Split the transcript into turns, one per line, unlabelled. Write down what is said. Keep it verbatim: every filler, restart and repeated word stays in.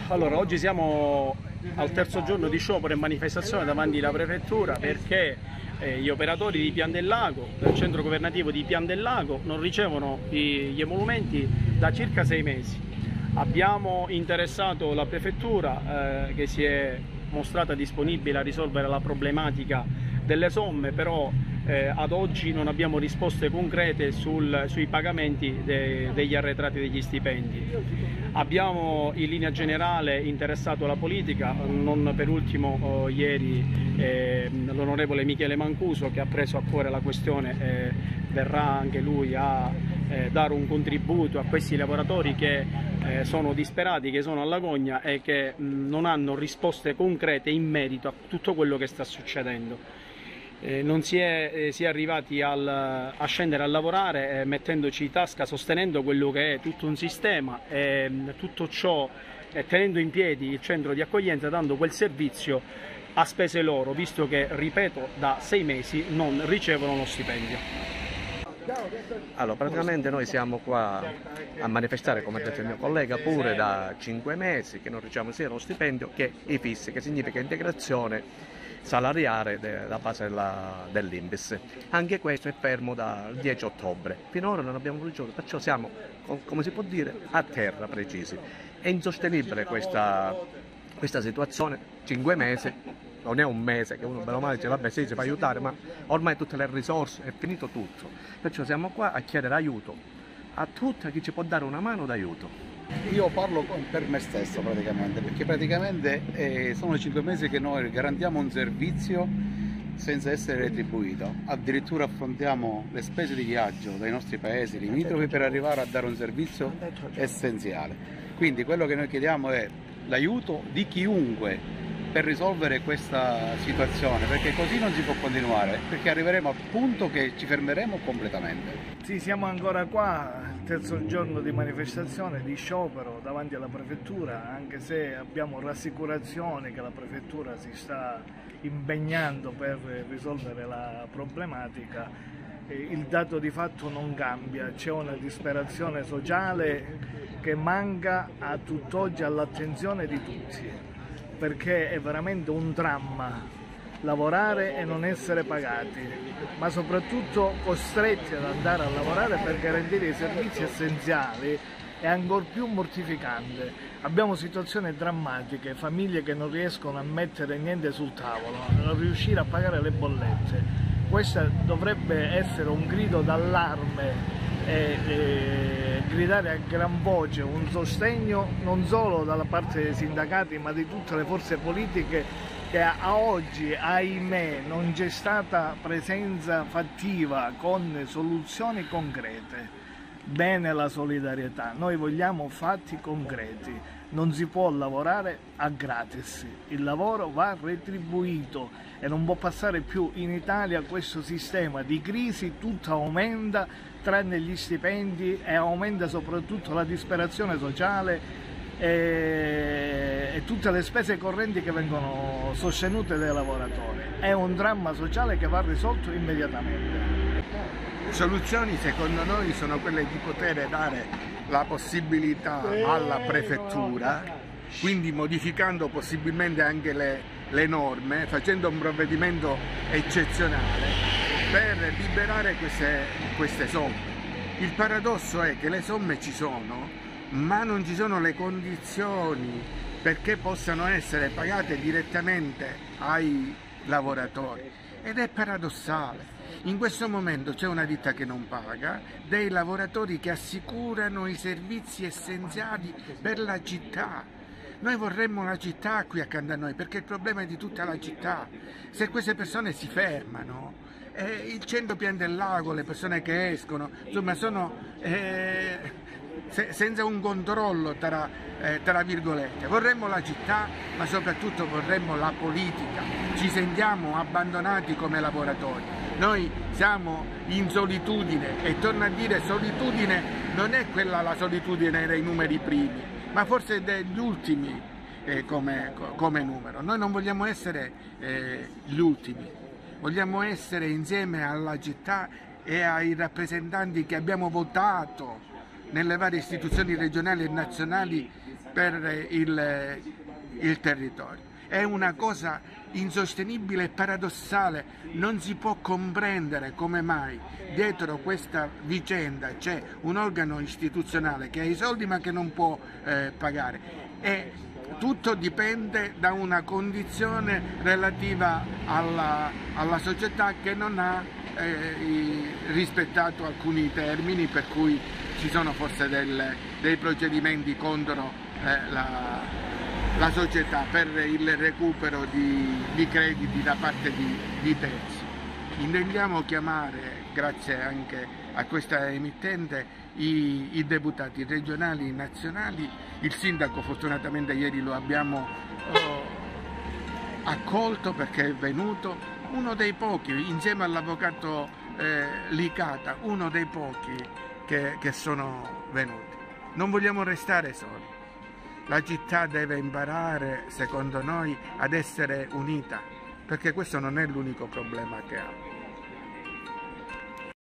Allora, oggi siamo al terzo giorno di sciopero e manifestazione davanti alla prefettura perché eh, gli operatori di Pian del Lago, del centro governativo di Pian del Lago, non ricevono i, gli emolumenti da circa sei mesi. Abbiamo interessato la prefettura eh, che si è mostrata disponibile a risolvere la problematica delle somme, però eh, ad oggi non abbiamo risposte concrete sul, sui pagamenti de, degli arretrati degli stipendi. Abbiamo in linea generale interessato la politica, non per ultimo oh, ieri eh, l'onorevole Michele Mancuso, che ha preso a cuore la questione, eh, verrà anche lui a eh, dare un contributo a questi lavoratori che eh, sono disperati, che sono all'agonia e che mh, non hanno risposte concrete in merito a tutto quello che sta succedendo. Eh, non si è, eh, si è arrivati al, a scendere a lavorare eh, mettendoci in tasca, sostenendo quello che è tutto un sistema, e tutto ciò eh, tenendo in piedi il centro di accoglienza, dando quel servizio a spese loro, visto che, ripeto, da sei mesi non ricevono lo stipendio.
Allora, praticamente noi siamo qua a manifestare, come ha detto il mio collega, pure da cinque mesi che non riceviamo sia lo stipendio che i fissi, che significa integrazione salariale da base dell'I N P S. Anche questo è fermo dal dieci ottobre. Finora non abbiamo ricevuto, perciò siamo, come si può dire, a terra precisi. È insostenibile questa, questa situazione, cinque mesi, non è un mese che uno bene o male dice vabbè sì, si fa aiutare, ma ormai tutte le risorse, è finito tutto. Perciò siamo qua a chiedere aiuto a tutti, a chi ci può dare una mano d'aiuto.
Io parlo per me stesso praticamente, perché praticamente eh, sono cinque mesi che noi garantiamo un servizio senza essere retribuito, addirittura affrontiamo le spese di viaggio dai nostri paesi limitrofi per arrivare a dare un servizio essenziale. Quindi quello che noi chiediamo è l'aiuto di chiunque per risolvere questa situazione, perché così non si può continuare, perché arriveremo al punto che ci fermeremo completamente.
Sì, siamo ancora qua, il terzo giorno di manifestazione, di sciopero davanti alla prefettura, anche se abbiamo rassicurazioni che la prefettura si sta impegnando per risolvere la problematica. Il dato di fatto non cambia, c'è una disperazione sociale che manca a tutt'oggi all'attenzione di tutti, perché è veramente un dramma lavorare e non essere pagati, ma soprattutto costretti ad andare a lavorare per garantire i servizi essenziali è ancor più mortificante. Abbiamo situazioni drammatiche, famiglie che non riescono a mettere niente sul tavolo, a non riuscire a pagare le bollette. Questo dovrebbe essere un grido d'allarme e, e gridare a gran voce un sostegno non solo dalla parte dei sindacati ma di tutte le forze politiche, che a oggi, ahimè, non c'è stata presenza fattiva con soluzioni concrete. Bene la solidarietà, noi vogliamo fatti concreti, non si può lavorare a gratis, il lavoro va retribuito e non può passare più in Italia questo sistema di crisi, tutto aumenta tranne gli stipendi e aumenta soprattutto la disperazione sociale e, e tutte le spese correnti che vengono sostenute dai lavoratori. È un dramma sociale che va risolto immediatamente.
Soluzioni secondo noi sono quelle di poter dare la possibilità alla prefettura, quindi modificando possibilmente anche le, le norme, facendo un provvedimento eccezionale per liberare queste, queste somme. Il paradosso è che le somme ci sono, ma non ci sono le condizioni perché possano essere pagate direttamente ai lavoratori ed è paradossale. In questo momento c'è una ditta che non paga, dei lavoratori che assicurano i servizi essenziali per la città. Noi vorremmo la città qui accanto a noi, perché il problema è di tutta la città. Se queste persone si fermano, eh, il centro Pian del Lago, le persone che escono, insomma sono eh, se, senza un controllo tra, eh, tra virgolette. Vorremmo la città, ma soprattutto vorremmo la politica. Ci sentiamo abbandonati come lavoratori. Noi siamo in solitudine e torno a dire solitudine non è quella la solitudine dei numeri primi, ma forse degli ultimi eh, come, come numero. Noi non vogliamo essere eh, gli ultimi, vogliamo essere insieme alla città e ai rappresentanti che abbiamo votato nelle varie istituzioni regionali e nazionali per il, il territorio. È una cosa insostenibile e paradossale, non si può comprendere come mai dietro questa vicenda c'è un organo istituzionale che ha i soldi ma che non può eh, pagare, e tutto dipende da una condizione relativa alla, alla società che non ha eh, rispettato alcuni termini, per cui ci sono forse del, dei procedimenti contro eh, la la società per il recupero di, di crediti da parte di, di terzi. Intendiamo chiamare, grazie anche a questa emittente, i, i deputati regionali e nazionali. Il sindaco fortunatamente ieri lo abbiamo oh, accolto perché è venuto, uno dei pochi, insieme all'avvocato eh, Licata, uno dei pochi che, che sono venuti. Non vogliamo restare soli. La città deve imparare, secondo noi, ad essere unita, perché questo non è l'unico problema che ha.